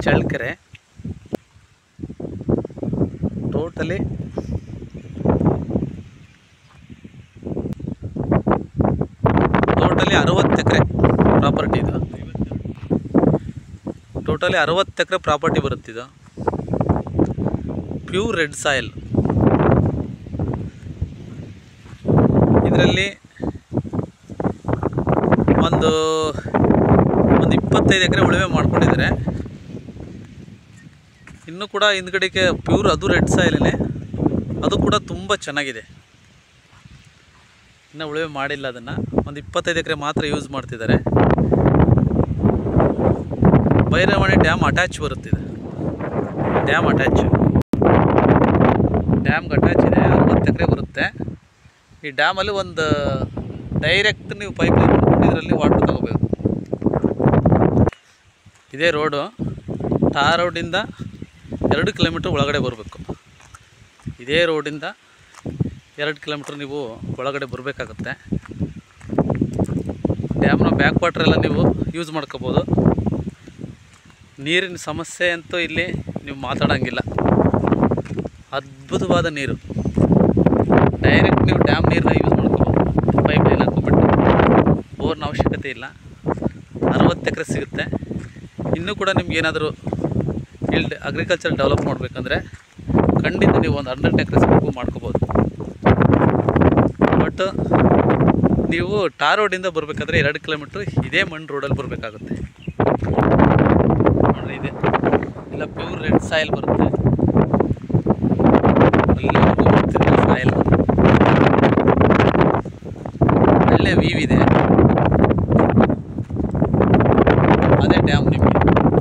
Challakere. Totally 60 acre property ಇದು. Totally 60 acre property ಬರುತ್ತಿದ್ದು. Pure red soil. ಇದರಲ್ಲಿ ಒಂದು 25 ಎಕರೆ ಉಳುಮೆ ಮಾಡ್ಕೊಂಡಿದ್ದಾರೆ. ಇನ್ನೂ ಕೂಡ ಹಿಂದ್ಗಡೆಗೆ ಪ್ಯೂರ್ ಅದು ರೆಡ್ ಸಾಯಿಲೇ, ಅದು ಕೂಡ ತುಂಬ ಚೆನ್ನಾಗಿದೆ. ಇನ್ನೂ ಉಳುಮೆ ಮಾಡಿಲ್ಲ. ಅದನ್ನು ಒಂದು 25 ಎಕರೆ ಮಾತ್ರ ಯೂಸ್ ಮಾಡ್ತಿದ್ದಾರೆ. ಭೈರವಾಣಿ ಡ್ಯಾಮ್ ಅಟ್ಯಾಚ್ ಬರುತ್ತಿದೆ. ಡ್ಯಾಮ್ಗೆ ಅಟ್ಯಾಚ್ ಇದೆ. 60 ಎಕರೆ ಬರುತ್ತೆ. ಈ ಡ್ಯಾಮಲ್ಲಿ ಒಂದು ಡೈರೆಕ್ಟ್ ನೀವು ಪೈಪ್ ಇದರಲ್ಲಿ ವಾಟರ್ ತಗೋಬೇಕು. ಇದೇ ರೋಡು. ಟಾರ್ ರೋಡಿಂದ 2 ಕಿಲೋಮೀಟ್ರ್ ಒಳಗಡೆ ಬರಬೇಕು. ಇದೇ ರೋಡಿಂದ 2 ಕಿಲೋಮೀಟ್ರ್ ನೀವು ಒಳಗಡೆ ಬರಬೇಕಾಗುತ್ತೆ. ಡ್ಯಾಮ್ನ ಬ್ಯಾಕ್ ವಾಟರ್ ಎಲ್ಲ ನೀವು ಯೂಸ್ ಮಾಡ್ಕೋಬೋದು. ನೀರಿನ ಸಮಸ್ಯೆ ಅಂತೂ ಇಲ್ಲಿ ನೀವು ಮಾತಾಡೋಂಗಿಲ್ಲ. ಅದ್ಭುತವಾದ ನೀರು. ಡೈರೆಕ್ಟ್ ನೀವು ಡ್ಯಾಮ್ ನೀರನ್ನ ಯೂಸ್ ಮಾಡ್ಕೋಬೋದು. ಪೈಪ್ ಲೈನ್ ಹಾಕ್ಕೊಬಿಟ್ಟು ಬೋರ್ನ ಅವಶ್ಯಕತೆ ಇಲ್ಲ. 60 ಎಕರೆ ಸಿಗುತ್ತೆ. ಇನ್ನೂ ಕೂಡ ನಿಮ್ಗೆ ಏನಾದರೂ ಇಲ್ಲಿ ಅಗ್ರಿಕಲ್ಚರ್ ಡೆವಲಪ್ ಮಾಡಬೇಕಂದ್ರೆ ಖಂಡಿತ ನೀವು ಒಂದು 100 ಎಕರೆಸ್ವರೆಗೂ ಮಾಡ್ಕೋಬೋದು. ಬಟ್ ನೀವು ಟಾರ್ ರೋಡಿಂದ ಬರಬೇಕಾದ್ರೆ 2 ಕಿಲೋಮೀಟ್ರ್ ಇದೇ ಮಣ್ಣು ರೋಡಲ್ಲಿ ಬರಬೇಕಾಗುತ್ತೆ. ನೋಡಿರಿ, ಇದೆ ಇಲ್ಲ ಪ್ಯೂರ್ ರೆಡ್ ಸಾಯಿಲ್ ಬರುತ್ತೆ. ಅಲ್ಲಿವರೆಗೂ ಬರ್ತಿದೆ ಸಾಯಿಲ್. ಒಳ್ಳೆ ವೀವ್ ಇದೆ. ಅದೇ ಡ್ಯಾಮ್ ನಿಮಗೆ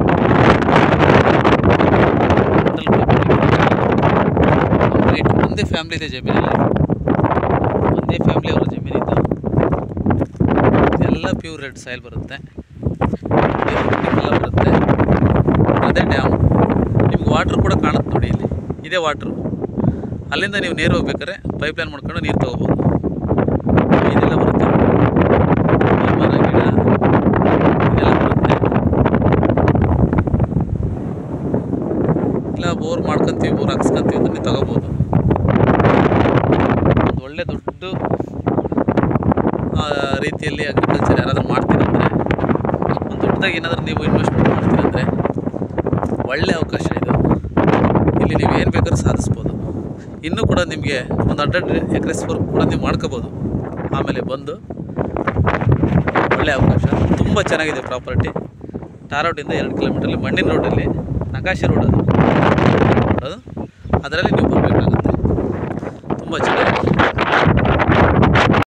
ಕಂಪ್ಲೀಟ್ ಒಂದೇ ಫ್ಯಾಮಿಲಿ ಇದೆ ಜಮೀನಲ್ಲಿ. ಒಂದೇ ಫ್ಯಾಮಿಲಿ ಅವರ ಜಮೀನಿದ್ದು. ಎಲ್ಲ ಪ್ಯೂರ್ ರೆಡ್ ಸಾಯಿಲ್ ಬರುತ್ತೆ. ಎಲ್ಲ ಬರುತ್ತೆ. ಅದೇ ಡ್ಯಾಮ್. ನಿಮ್ಗೆ ವಾಟ್ರ್ ಕೂಡ ಕಾಣುತ್ತೆ ನೋಡಿ. ಇಲ್ಲಿ ಇದೇ ವಾಟ್ರು. ಅಲ್ಲಿಂದ ನೀವು ನೀರು ಹೋಗ್ಬೇಕಾದ್ರೆ ಪೈಪ್ ಲೈನ್ ಮಾಡ್ಕೊಂಡು ನೀರು ತೊಗೋಬೋದು. ಇದೆಲ್ಲ ಬರುತ್ತೆ. ಈ ಮರ ಗಿಡ ಇದೆಲ್ಲ ಬರುತ್ತೆ. ಇಲ್ಲ ಬೋರ್ ಮಾಡ್ಕೊತೀವಿ, ಬೋರ್ ಹಾಕ್ಸ್ಕೊತೀವಿ ಅಂತ ನೀವು ತೊಗೋಬೋದು. ಒಂದು ಒಳ್ಳೆ ದೊಡ್ಡ ರೀತಿಯಲ್ಲಿ ಅಗ್ರಿಕಲ್ಚರ್ ಯಾರಾದರೂ ಮಾಡ್ತೀರಂದರೆ, ಒಂದು ದೊಡ್ಡದಾಗಿ ಏನಾದರೂ ನೀವು ಇನ್ವೆಸ್ಟ್ಮೆಂಟ್ ಮಾಡ್ತೀರಂದರೆ ಒಳ್ಳೆ ಅವಕಾಶ ಇದು. ಇಲ್ಲಿ ನೀವು ಏನು ಬೇಕಾದ್ರೂ ಸಾಧಿಸ್ಬೋದು. ಇನ್ನೂ ಕೂಡ ನಿಮಗೆ ಒಂದು 100 ಎಕರೆಸ್ವರೆಗೂ ಕೂಡ ನೀವು ಮಾಡ್ಕೋಬೋದು. ಆಮೇಲೆ ಬಂದು ಒಳ್ಳೆಯ ಅವಕಾಶ. ತುಂಬ ಚೆನ್ನಾಗಿದೆ ಪ್ರಾಪರ್ಟಿ. ಟಾರ್ ರೋಡಿಂದ 2 ಕಿಲೋಮೀಟ್ರಲ್ಲಿ ಮಣ್ಣಿನ ರೋಡಲ್ಲಿ ನಕಾಶೆ ರೋಡ್ ಅದು ಅದರಲ್ಲಿ ನೀವು